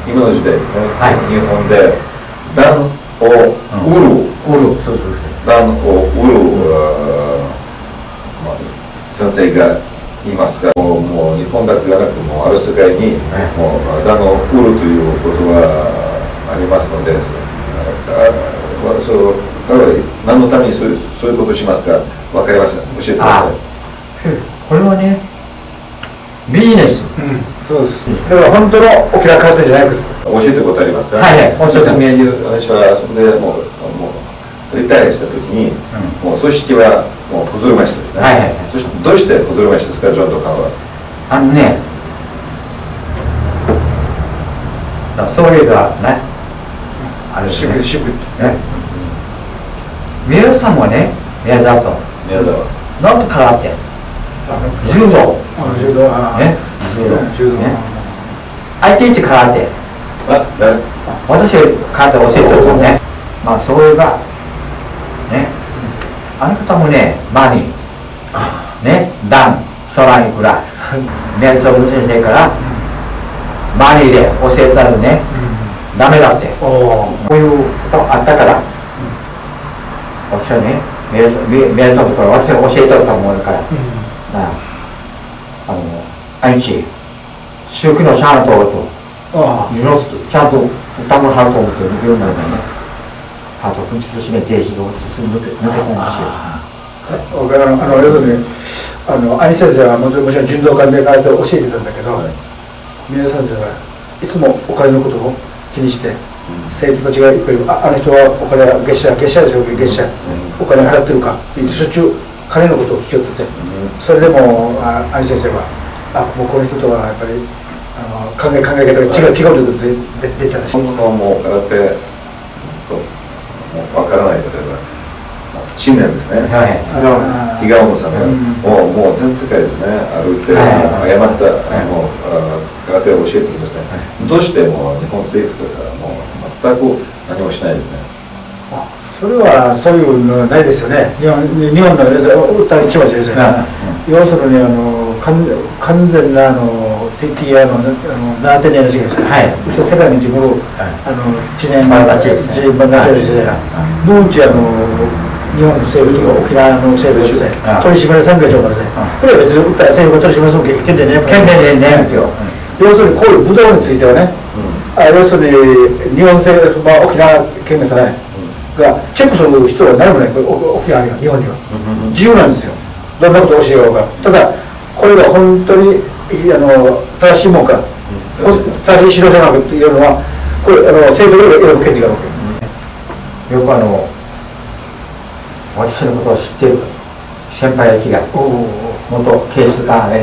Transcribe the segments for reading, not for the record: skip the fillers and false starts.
今の時代ですね、 はい、 日本で段を売る、段を売る、先生がいますが、もう日本だけじゃなくてもある世界にもう段を売るということがありますので、何のためにそういうことをしますか分かりますか、教えてください。 これはね、ビジネス。 そうです。だから本当の沖縄空手じゃないです。 教えてることありますか。 はいはい。 私はそれでもうリタイアしたときに、もう組織はもう崩れましたですね。 はいはい。 そしてどうして崩れましたですか、ジョンとカンは。 そういうのはね、あれ渋いね。宮さんもね、宮沢と。 宮沢。 なんと空手。柔道。ね。 柔道。 愛知一空手。私空手教えてるとね。まあそういえばね、あの方もね、マニーね、ダン、ソランイクラ、宮沢先生からマニーで教えたらね、ダメだって。こういうことあったから、私はね、宮沢から私が教えたと思うから。愛知周期のシャーナとちゃんと歌もはると思ってるようになるね。あと分実しめ定時どうする抜けたんですよ。 要するに兄先生はもちろん柔道館で空手を教えてたんだけど、宮先生はいつもお金のことを気にして、生徒たちがいっぱいあの人はお金は月謝でしょうけど月謝お金払ってるかってしょっちゅう金のことを聞き寄ってて、それでも兄先生はもうこの人とはやっぱり考え方が違うということで出たらしい。 本当はもう空手とわからないというか信念ですね。日川野さんがもう全世界ですね、歩いて誤った空手を教えてきましたね。どうしても日本政府とかもう全く何もしないですね。 それはそういうのないですよね。日本の歌一番ですよね。要するに完全なTTR の7点の時期ですね。世界の自分を1年前だけ自分が取りしてもううち日本の政府とか沖縄の政府ですね、取締り産業庁からですね、これは別に政府が取り締まりする権限ね。要するにこういう武道についてはね、要するに日本政府沖縄県がさねがチェックする必要は何もない。沖縄には日本には自由なんですよ。どんなことを教えようが。ただこれが本当に正しいもんか正しい指導者なのかというのはこれ政府が選ぶ権利があるわけ。 よく私のことを知っている先輩たちが元ケースがい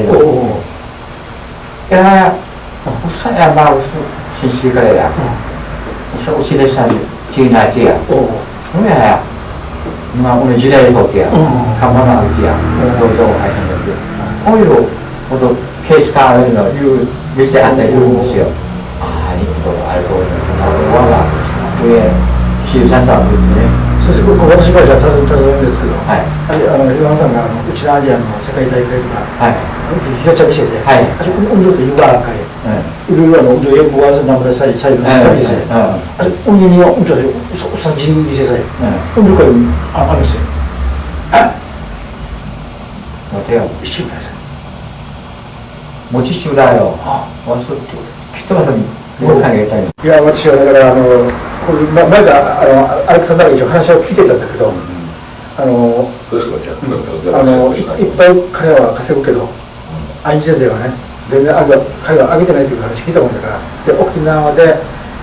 やusah ya mau sisi kaya ya usah usi desa Cina aja ya yaまあこの時代とやカマナアジアどうぞ入ってこういうことケースがあるのいう店あったりするんですよ。ああいいことあると思います。我が上週3さんね。 そして私からじゃ尋ねるんですけど、岩野さんがうちのアジアの世界大会とか、平茶店ですね。운동というか、いろいろ運動英語は名前さえ最後の旅ですね。運動には運動でおさじにしてさえ、運動会にあるんですよ。 待てよ。 一緒にですね。 持ち中だよ。わそうきっとまたもう考えたい。 いや私はだから前からアレクサンダーが一応話を聞いてたんだけど、いっぱい彼は稼ぐけど、兄先生はね全然彼は上げてないという話聞いたもんだから、で沖縄で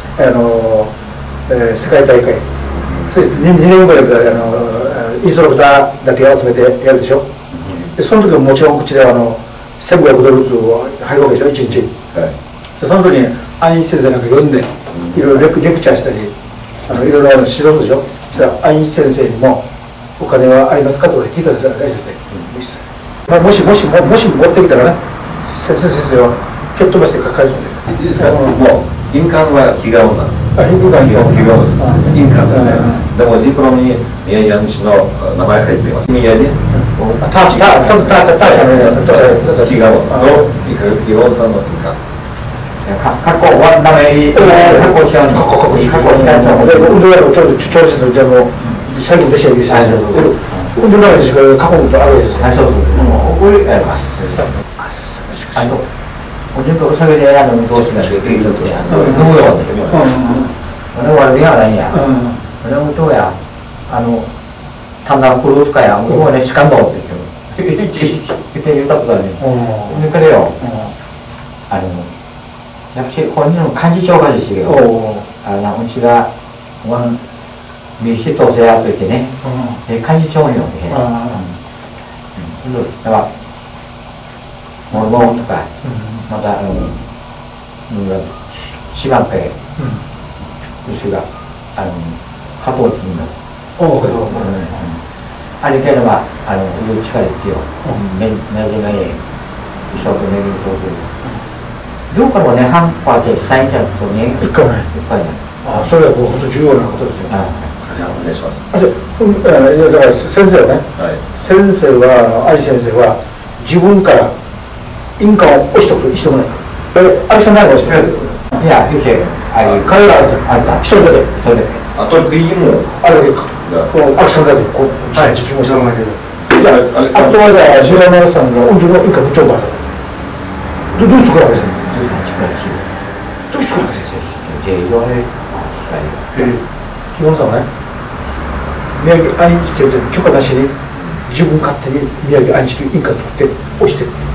世界大会、そして2年ぐらいでインストラクターだけ集めてやるでしょ。でその時ももちろん口で$1,500ずつ入るわけでしょ、1日。でその時に兄先生なんか呼んでいろいろレクチャーしたりいろいろ指導するでしょ。そしたら兄先生にもお金はありますかとか聞いたんですよ、大丈夫ですね。もし持ってきたらね、先生は蹴っ飛ばして返すんで。 いいですか。もう印鑑は日顔なの。 印鑑です。印鑑ですね。でもディプロムに宮城主の名前書いてます。宮城。 ター日顔と岩尾さんの印鑑。 갖고 원담에 갖고 시간 갖고 시간 운전하고 저쪽에서 이제 뭐 살고 계셔야 되죠. 운전하고 이제 갖고 또 알아야 되죠. 알아서 우리 아니 운전도 어떻게 해야 하는 도시가 되게 좋더라. 너무 좋았어. 너무悪いやないや。俺とや単なるクルーとかや、向こうね、しかんどって言って、いちいち言ったことあるね。で、これよ、やっぱり本人の幹事長がですよ。うちが、民主党でやっといてね、幹事長よね。だから、モルモンとか、また、シガンペ、うちが、カポーティング。あれければ、うちから言ってよ、めじめい、一生懸命にそうする。どうからもね、半端でサインちゃんとね、 一回ない。それは本当重要なことですよ。 お願いします。 だから先生はね、先生は、アリ先生は、自分から印鑑を押してくれ、してもない。アリさん何を押してくれる？ いや、ゆけ、 彼らあった、一人だけ。 それだけ。 あとクイーンもあれだけか。アクションだけ、こう、自分も知らないけど。じゃあ、あとはじゃあ、白山さんが運動の印鑑部長だ。どうしてくるわけですか？どうしてくるわけですか？基本さんはね、宮城愛知先生の許可なしに自分勝手に宮城愛知という印鑑作って押してる。